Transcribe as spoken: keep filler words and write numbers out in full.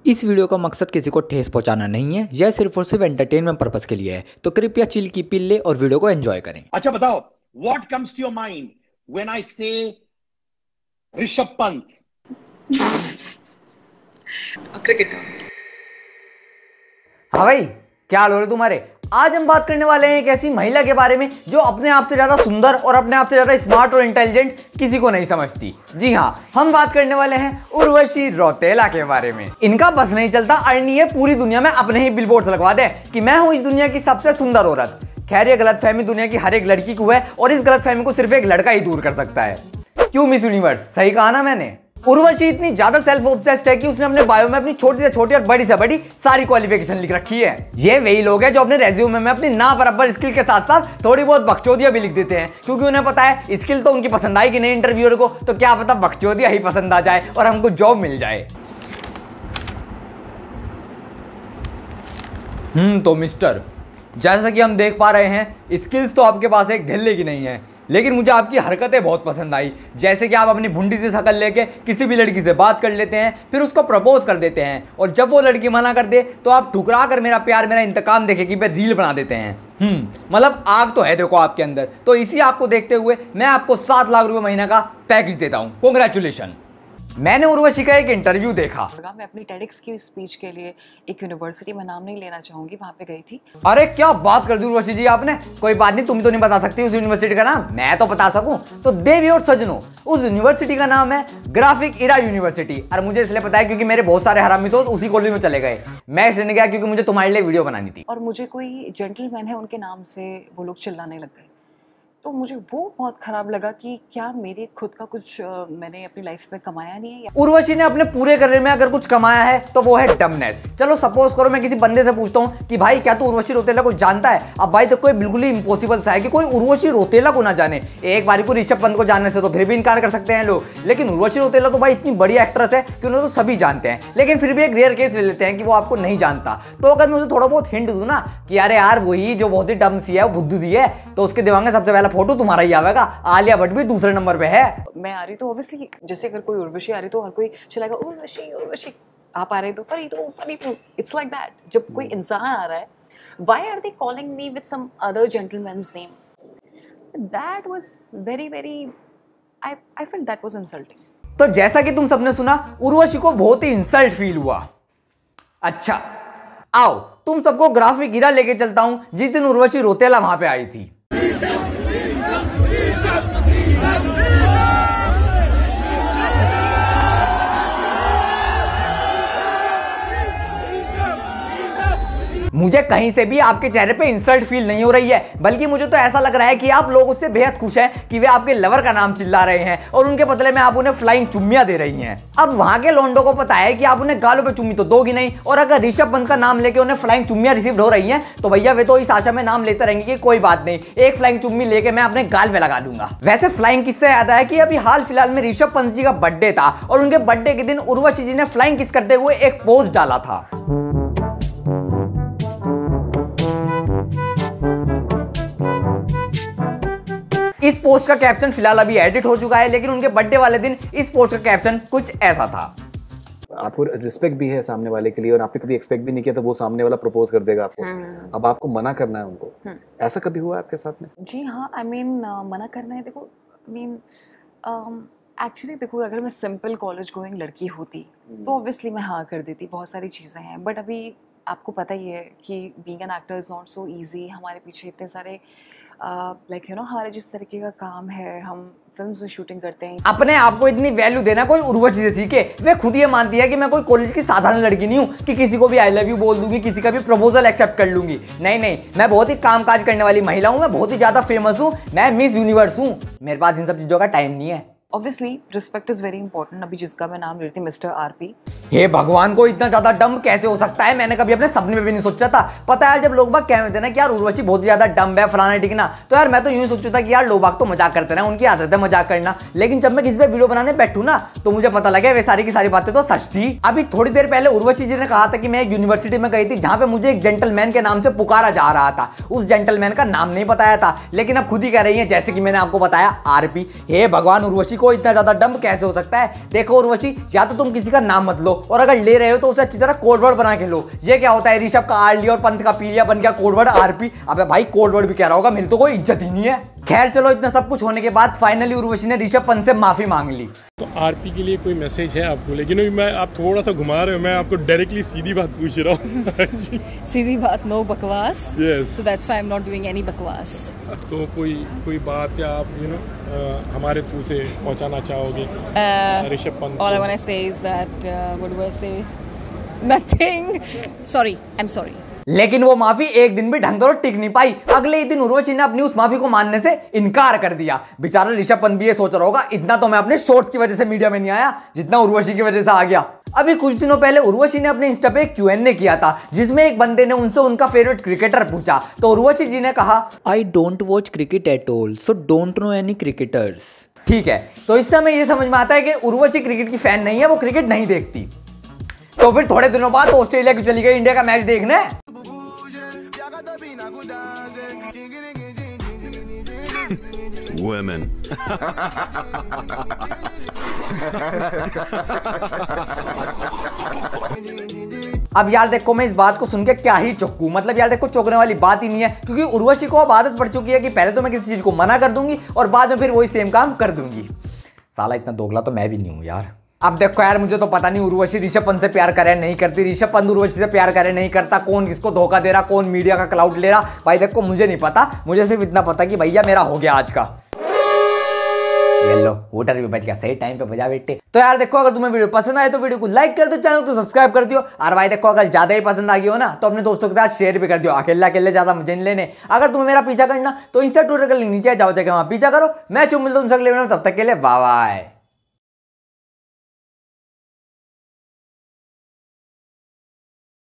इस वीडियो का मकसद किसी को ठेस पहुंचाना नहीं है, यह सिर्फ और सिर्फ एंटरटेनमेंट पर्पस के लिए है। तो कृपया चिल की पिल ले और वीडियो को एंजॉय करें। अच्छा बताओ, what comes to your mind when I say Rishabh Pant? Cricketer. हाँ भाई, क्या हाल हो रहे तुम्हारे? आज हम बात करने वाले हैं एक ऐसी महिला के बारे में जो अपने आप से ज्यादा सुंदर और अपने आप से ज्यादा स्मार्ट और इंटेलिजेंट किसी को नहीं समझती। जी हाँ, हम बात करने वाले हैं उर्वशी रौतेला के बारे में। इनका बस नहीं चलता, अर्नी है पूरी दुनिया में अपने ही बिलबोर्ड लगवा दे कि मैं हूं इस दुनिया की सबसे सुंदर औरत। खैर, ये गलतफहमी दुनिया की हर एक लड़की को है और इस गलतफहमी को सिर्फ एक लड़का ही दूर कर सकता है। क्यों मिस यूनिवर्स? सही कहा ना मैंने? उर्वशी इतनी ज्यादा सेल्फ ऑब्सेस्ड है कि उसने अपने बायो में अपनी छोटी से छोटी और बड़ी से बड़ी सारी क्वालिफिकेशन लिख रखी है। ये वही लोग हैं जो अपने रेज्यूमे में अपनी ना बराबर स्किल के साथ साथ थोड़ी बहुत बकचोदियां भी लिख देते हैं, क्योंकि उन्हें पता है स्किल तो उनकी पसंद आएगी नहीं इंटरव्यूअर को, तो क्या पता बकचोदियां ही पसंद आ जाए और हमको जॉब मिल जाए। हम्म तो मिस्टर, जैसा कि हम देख पा रहे हैं, स्किल्स तो आपके पास एक ढिल्ले की नहीं है, लेकिन मुझे आपकी हरकतें बहुत पसंद आई। जैसे कि आप अपनी भुंडी से शक्ल लेके किसी भी लड़की से बात कर लेते हैं, फिर उसको प्रपोज कर देते हैं, और जब वो लड़की मना कर दे तो आप ठुकरा कर मेरा प्यार मेरा इंतकाम देखे कि पे रील बना देते हैं। हम्म मतलब आग तो है देखो आपके अंदर। तो इसी आग को देखते हुए मैं आपको सात लाख रुपए महीना का पैकेज देता हूँ। कॉन्ग्रेचुलेशन। मैंने उर्वशी का एक इंटरव्यू देखा। मैं अपनी टेडिक्स की स्पीच के लिए एक यूनिवर्सिटी में नाम नहीं लेना चाहूंगी, वहां पे गई थी। अरे क्या बात कर दी उर्वशी जी आपने। कोई बात नहीं, तुम तो नहीं बता सकती उस यूनिवर्सिटी का नाम, मैं तो बता सकूं। तो देवी और सजनों, उस यूनिवर्सिटी का नाम है ग्राफिक इरा यूनिवर्सिटी। और मुझे इसलिए पता है क्योंकि मेरे बहुत सारे हरामी दोस्त उसी कॉलेज में चले गए। मैं इसलिए नहीं गया क्योंकि मुझे तुम्हारे लिए वीडियो बनानी थी। और मुझे कोई जेंटलमैन है उनके नाम से वो लोग चिल्लाने लग गए, तो मुझे वो बहुत खराब लगा कि क्या मेरे खुद का कुछ आ, मैंने अपनी लाइफ में कमाया नहीं है। उर्वशी ने अपने पूरे करियर में अगर कुछ कमाया है तो वो है डमनेस। चलो सपोज करो मैं किसी बंदे से पूछता हूँ कि भाई क्या तू उर्वशी रौतेला को जानता है? अब भाई तो कोई बिल्कुल ही इम्पॉसिबल सा है कि कोई उर्वशी रौतेला को ना जाने। एक बारी को ऋषभ पंत को जानने से तो फिर भी इनकार कर सकते हैं लोग, लेकिन उर्वशी रौतेला तो भाई इतनी बड़ी एक्ट्रेस है कि उन्हें तो सभी जानते हैं। लेकिन फिर भी एक रेयर केस ले लेते हैं कि वो आपको नहीं जानता। तो अगर मैं उसे थोड़ा बहुत हिंट दूं ना कि अरे यार वही जो बहुत ही डम सी है, वो बुद्धू सी है, तो उसके दिमाग में सबसे पहला फोटो तुम्हारा ही आवेगा। आलिया भट्ट भी दूसरे नंबर पे है। मैं आ रही तो ऑब्वियसली, जैसे अगर कोई उर्वशी आ रही तो हर कोई चिल्लाएगा उर्वशी उर्वशी। आप आ रहे तो फरीदो फरीदो। It's like that. जब कोई इंसान आ रहा है, why are they calling me with some other gentleman's name? That was very very I I felt that was insulting. तो जैसा कि तुम सबने सुना, उर्वशी को बहुत ही इंसल्ट फील हुआ। अच्छा आओ तुम सबको ग्राफिक इरा लेके चलता हूं जिस दिन उर्वशी रौतेला वहां पे आई थी। मुझे कहीं से भी आपके चेहरे पे इंसल्ट फील नहीं हो रही है, बल्कि मुझे तो ऐसा लग रहा है कि आप लोग उससे बेहद खुश हैं कि वे आपके लवर का नाम चिल्ला रहे हैं और उनके बदले में आप उन्हें फ्लाइंग चुम्मियां दे रही हैं। अब वहां के लोंडो को पता है कि आप उन्हें गालों पे चुम्मी तो दोगी नहीं, और अगर ऋषभ पंत का नाम लेके उन्हें फ्लाइंग चुम्मियां रिसीव हो रही हैं तो भैया वे तो इस आशा में नाम लेते रहेंगे कि कोई बात नहीं, एक फ्लाइंग चुम्मी लेके मैं अपने गाल में लगा दूंगा। वैसे फ्लाइंग किससे याद है कि अभी हाल फिलहाल में ऋषभ पंत जी का बर्थडे था और उनके बर्थडे के दिन उर्वशी जी ने फ्लाइंग किस करते हुए एक पोस्ट डाला था। इस पोस्ट का कैप्शन फिलहाल अभी एडिट हो चुका है, लेकिन उनके बर्थडे वाले दिन इस पोस्ट का कैप्शन कुछ ऐसा था। आपको रिस्पेक्ट भी है सामने वाले के लिए, और आपने कभी एक्सपेक्ट भी नहीं किया तो वो सामने वाला प्रपोज कर देगा आपको। हाँ। अब आपको मना करना है उनको। ऐसा कभी हुआ आपके साथ में? जी हाँ, I I mean mean, uh, मना करना है। देखो आई मीन एक्चुअली देखो, अगर मैं सिंपल कॉलेज गोइंग लड़की होती तो ऑब्वियसली मैं हाँ कर देती। बहुत सारी चीज़ें हैं, बट अभी आपको पता ही है कि being an actor is not so easy. हमारे पीछे इतने सारे लाइक यू नो हमारे जिस तरीके का काम है, हम फिल्म्स में शूटिंग करते हैं। अपने आप को इतनी वैल्यू देना कोई उर्वशी से सीखे। वे खुद ये मानती है कि मैं कोई कॉलेज की साधारण लड़की नहीं हूँ कि किसी को भी आई लव यू बोल दूंगी, किसी का भी प्रपोजल एक्सेप्ट कर लूंगी। नहीं नहीं, मैं बहुत ही कामकाज करने वाली महिला हूँ, मैं बहुत ही ज्यादा फेमस हूँ, मैं मिस यूनिवर्स हूँ। मेरे पास इन सब चीजों का टाइम नहीं है। Obviously respect is very important. अभी जिसका मैं नाम ले रही थी मिस्टर आरपी, हे भगवान, को इतना ज्यादा डम्ब कैसे हो सकता है? मैंने कभी अपने सपने में भी नहीं सोचा था। पता है यार, जब लोग बाग कह रहे थे ना कि यार उर्वशी बहुत ज्यादा डम्ब है फलाना टिकना, तो यार मैं तो यूं सोचता था कि यार लोग बाग तो मजाक करते ना, उनकी आदत है मजाक करना। लेकिन जब मैं किसी पे वीडियो बनाने बैठू ना तो मुझे पता लगा वे सारी की सारी बातें तो सच थी। अभी थोड़ी देर पहले उर्वशी जी ने कहा था कि मैं एक यूनिवर्सिटी में गई थी जहां पे मुझे एक जेंटलमैन के नाम से पुकारा जा रहा था। उस जेंटलमैन का नाम नहीं बताया था, लेकिन अब खुद ही कह रही है जैसे कि मैंने आपको बताया आरपी। हे भगवान, उर्वशी को इतना ज्यादा डंप कैसे हो सकता है? देखो उर्वशी, या तो तुम किसी का नाम मत लो, और अगर ले रहे हो तो उसे अच्छी तरह कोड वर्ड बना के लो। ये क्या होता है, ऋषभ का आर लिया और पंत का पी लिया, बन गया कोड वर्ड आरपी। अबे भाई कोड वर्ड भी कह रहा होगा, मेरी तो कोई इज्जत ही नहीं है। खैर चलो, इतना सब कुछ होने के बाद फाइनली उर्वशी ने ऋषभ पंत से माफी मांग ली। तो आरपी के लिए कोई मैसेज है आपको? लेकिन मैं आप थोड़ा सा घुमा रहे हो, मैं आपको डायरेक्टली सीधी बात पूछ रहा हूँ। सीधी बात, नो बकवास। Yes. So that's why I'm not doing any बकवास। तो कोई कोई बात या आप यू नो हमारे थ्रू से पहुंचाना चाहोगे Rishabh Pant? All I want to say is that uh, what do I say? Nothing. Sorry, I'm sorry. लेकिन वो माफी एक दिन भी ढंग से टिक नहीं पाई। अगले ही दिन उर्वशी ने अपनी उस माफी को मानने से इनकार कर दिया। बेचारा ऋषभ पंत भी ये सोच रहा होगा, इतना तो मैं अपने शॉर्ट्स की वजह से मीडिया में नहीं आया जितना उर्वशी की वजह से आ गया। अभी कुछ दिनों पहले उर्वशी ने अपने इंस्टा पे क्यू एन ए किया था, जिसमें एक बंदे ने उनसे उनका फेवरेट क्रिकेटर पूछा। तो उर्वशी जी ने कहा, I don't watch cricket at all, so don't know any cricketers. ठीक है, तो इससे हमें ये समझ में आता है कि उर्वशी क्रिकेट की फैन नहीं है, वो क्रिकेट नहीं देखती। तो फिर थोड़े दिनों बाद ऑस्ट्रेलिया की चली गई इंडिया का मैच देखने। Women. अब यार देखो, मैं इस बात को सुन के क्या ही चौंकू, मतलब यार देखो चौंकने वाली बात ही नहीं है, क्योंकि उर्वशी को अब आदत पड़ चुकी है कि पहले तो मैं किसी चीज को मना कर दूंगी और बाद में फिर वही सेम काम कर दूंगी। साला इतना दोगला तो मैं भी नहीं हूं यार। अब देखो यार, मुझे तो पता नहीं उर्वशी ऋषभ पंत से प्यार करे नहीं करती, ऋषभ पंत उर्वशी से प्यार करे नहीं करता, कौन किसको धोखा दे रहा, कौन मीडिया का क्लाउड ले रहा, भाई देखो मुझे नहीं पता। मुझे सिर्फ इतना पता कि भैया मेरा हो गया आज का। ये लो, वोटर भी बच गया, सही टाइम पे बजा बेटे। तो यार देखो, अगर तुम्हें वीडियो पसंद आए तो वीडियो को लाइक कर दो, चैनल को सब्सक्राइब कर दियो। और भाई देखो, अगर ज्यादा ही पसंद आ गई हो ना तो अपने दोस्तों के साथ शेयर भी कर दियो। अकेले अकेले ज्यादा मजे नहीं लेने। अगर तुम्हें मेरा पीछा करना तो इंस्टा ट्विटर के लिंक नीचे जाओ, जाके वहां पीछा करो। मैं चुप मिलता हूं तुमसे अगले वीडियो में, तब तक के लिए बाय बाय।